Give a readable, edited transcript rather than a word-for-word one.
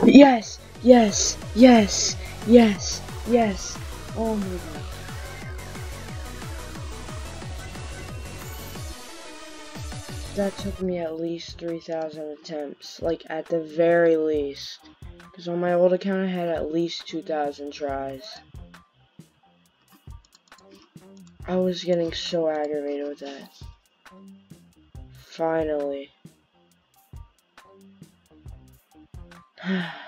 Yes! Yes! Yes! Yes! Yes! Oh my god. That took me at least 3,000 attempts. Like, at the very least. Because on my old account, I had at least 2,000 tries. I was getting so aggravated with that. Finally.